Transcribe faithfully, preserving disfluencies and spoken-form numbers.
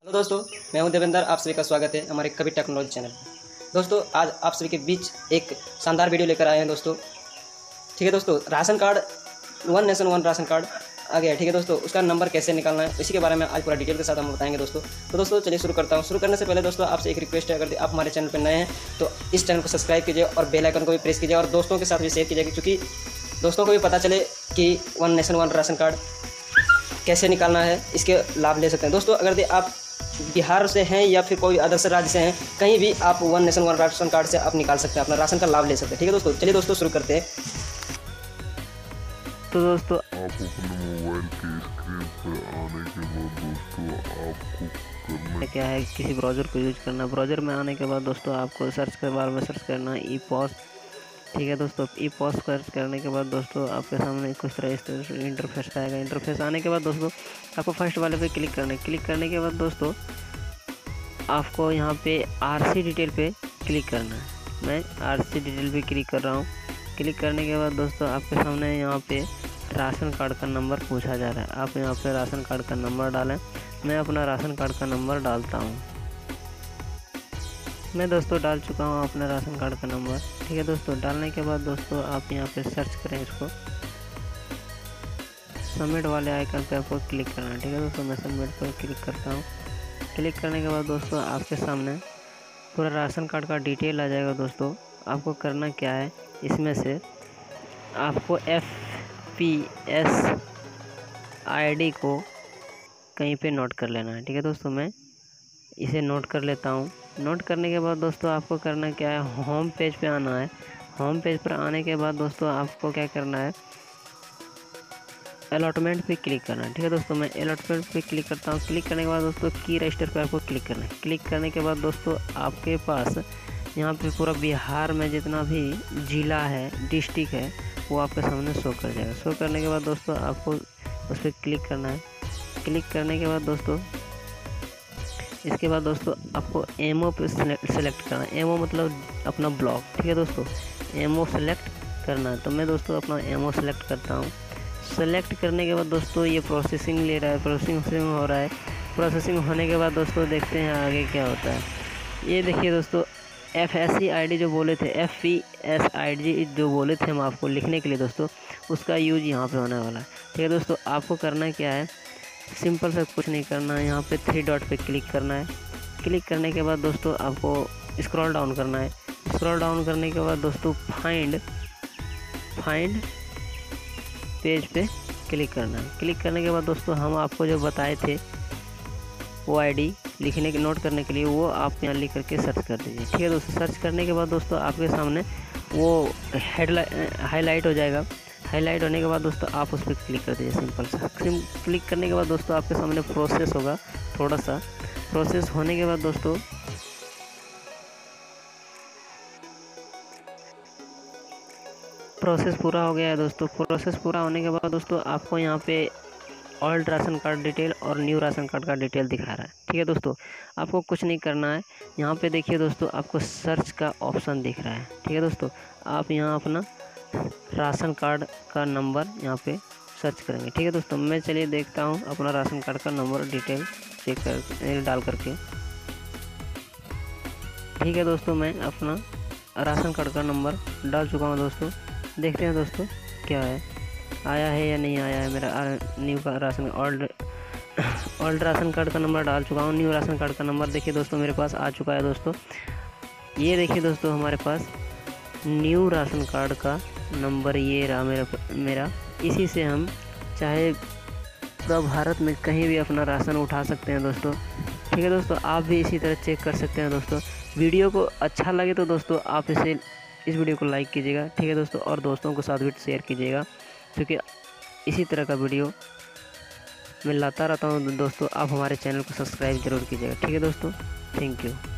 तो दोस्तों, मैं हूं देवेंद्र। आप सभी का स्वागत है हमारे कबीर टेक्नोलॉजी चैनल पर। दोस्तों, आज आप सभी के बीच एक शानदार वीडियो लेकर आए हैं दोस्तों। ठीक है दोस्तों, ration card one nation one ration card आ गया है। ठीक है दोस्तों, उसका नंबर कैसे निकालना है इसी के बारे में आज पूरा डिटेल के साथ हम बताएंगे दोस्तों। तो दोस्तों चलिए शुरू करता हूँ। शुरू करने से पहले दोस्तों आपसे एक रिक्वेस्ट है, अगर आप हमारे चैनल पर नए हैं तो इस चैनल को सब्सक्राइब कीजिए और बेल आइकन को भी प्रेस कीजिए और दोस्तों के साथ भी शेयर कीजिए, क्योंकि दोस्तों को भी पता चले कि one nation one ration card कैसे निकालना है, इसके लाभ ले सकते हैं। दोस्तों, अगर आप बिहार से हैं या फिर कोई अदर राज्य से हैं, कहीं भी आप one nation one ration card से आप निकाल सकते हैं, अपना राशन का लाभ ले सकते हैं। ठीक है दोस्तों, चलिए दोस्तों शुरू करते हैं। तो दोस्तों आप अपने मोबाइल की स्क्रीन पर आने के बाद दोस्तों आपको करना क्या है, किसी ब्राउज़र को यूज करना। ब्राउज़र में आने के बाद दोस्तों आपको सर्च के बारे में सर्च करना ई पॉस। ठीक है दोस्तों, ई पॉस सर्च करने के बाद दोस्तों आपके सामने कुछ तरह इस तरह से इंटरफेस आएगा। इंटरफेस आने के बाद दोस्तों आपको फर्स्ट वाले पे क्लिक करना है। क्लिक करने के बाद दोस्तों आपको यहाँ पे आरसी डिटेल पे क्लिक करना है। मैं आरसी डिटेल पे क्लिक कर रहा हूँ। क्लिक करने के बाद दोस्तों आपके सामने यहाँ पे राशन कार्ड का नंबर पूछा जा रहा है। आप यहाँ पे राशन कार्ड का नंबर डालें। मैं अपना राशन कार्ड का नंबर डालता हूँ। मैं दोस्तों डाल चुका हूँ अपना राशन कार्ड का नंबर। ठीक है दोस्तों, डालने के बाद दोस्तों आप यहाँ पे सर्च करें इसको। सबमिट वाले आइकन पे आपको क्लिक करना है। ठीक है दोस्तों, मैं सबमिट पर क्लिक करता हूँ। क्लिक करने के बाद दोस्तों आपके सामने पूरा राशन कार्ड का डिटेल आ जाएगा। दोस्तों आपको करना क्या है, इसमें से आपको F P S I D को कहीं पे नोट कर लेना है। ठीक है दोस्तों, मैं इसे नोट कर लेता हूँ। नोट करने के बाद दोस्तों आपको करना क्या है, होम पेज पे आना है। होम पेज पर आने के बाद दोस्तों आपको क्या करना है, अलॉटमेंट पे क्लिक करना है। ठीक है दोस्तों, मैं अलॉटमेंट पे क्लिक करता हूँ। क्लिक करने के बाद दोस्तों की रजिस्टर पे आपको क्लिक करना है। क्लिक करने के बाद दोस्तों आपके पास यहाँ पे पूरा बिहार में जितना भी ज़िला है, डिस्ट्रिक्ट है, वो आपके सामने शो कर जाएगा। शो करने के बाद दोस्तों आपको उस पर क्लिक करना है। क्लिक करने के बाद दोस्तों इसके बाद दोस्तों आपको एमओ पे सेलेक्ट करना है। एमओ मतलब अपना ब्लॉक। ठीक है दोस्तों, एमओ सेलेक्ट करना है। तो मैं दोस्तों अपना एमओ सेलेक्ट करता हूँ। सेलेक्ट करने के बाद दोस्तों ये प्रोसेसिंग ले रहा है, प्रोसेसिंग हो रहा है। प्रोसेसिंग होने के बाद दोस्तों देखते हैं आगे क्या होता है। ये देखिए दोस्तों, F S C I D जो बोले थे, F P S I D जो बोले थे हम आपको लिखने के लिए दोस्तों, उसका यूज यहाँ पे होने वाला है। ठीक है दोस्तों, आपको करना क्या है, सिंपल से कुछ नहीं करना है। यहाँ पे थ्री डॉट पे क्लिक करना है। क्लिक करने के बाद दोस्तों आपको स्क्रॉल डाउन करना है। स्क्रॉल डाउन करने के बाद दोस्तों फाइंड फाइंड पेज पे क्लिक करना है। क्लिक करने के बाद दोस्तों हम आपको जो बताए थे वो आईडी लिखने के नोट करने के लिए, वो आप यहाँ लिख करके सर्च कर दीजिए। ठीक है दोस्तों, सर्च करने के बाद दोस्तों आपके सामने वो हेडलाइट हाईलाइट हो जाएगा। हाईलाइट होने के बाद दोस्तों आप उस पर क्लिक कर दीजिए सिंपल सा। क्लिक करने के बाद दोस्तों आपके सामने प्रोसेस होगा। थोड़ा सा प्रोसेस होने के बाद दोस्तों प्रोसेस पूरा हो गया है दोस्तों। प्रोसेस पूरा होने के बाद दोस्तों आपको यहाँ पे ओल्ड राशन कार्ड डिटेल और न्यू राशन कार्ड का डिटेल दिखा रहा है। ठीक है दोस्तों, आपको कुछ नहीं करना है। यहाँ पे देखिए दोस्तों आपको सर्च का ऑप्शन दिख रहा है। ठीक है दोस्तों, आप यहाँ अपना राशन कार्ड का नंबर यहाँ पे सर्च करेंगे। ठीक है दोस्तों, मैं चलिए देखता हूँ अपना राशन कार्ड का नंबर डिटेल चेक कर डाल करके। ठीक है दोस्तों, मैं अपना राशन कार्ड का नंबर डाल चुका हूँ दोस्तों। देखते हैं दोस्तों क्या है, आया है या नहीं आया है मेरा न्यू का ration old old ration card का नंबर डाल चुका हूँ। न्यू राशन कार्ड का नंबर देखिए दोस्तों मेरे पास आ चुका है दोस्तों। ये देखिए दोस्तों हमारे पास न्यू राशन कार्ड का नंबर ये रहा मेरा मेरा इसी से हम चाहे पूरा भारत में कहीं भी अपना राशन उठा सकते हैं दोस्तों। ठीक है दोस्तों, आप भी इसी तरह चेक कर सकते हैं दोस्तों। वीडियो को अच्छा लगे तो दोस्तों आप इसे इस वीडियो को लाइक कीजिएगा। ठीक है दोस्तों, और दोस्तों के साथ भी शेयर कीजिएगा, क्योंकि इसी तरह का वीडियो मैं लाता रहता हूँ दोस्तों। आप हमारे चैनल को सब्सक्राइब जरूर कीजिएगा। ठीक है दोस्तों, थैंक यू।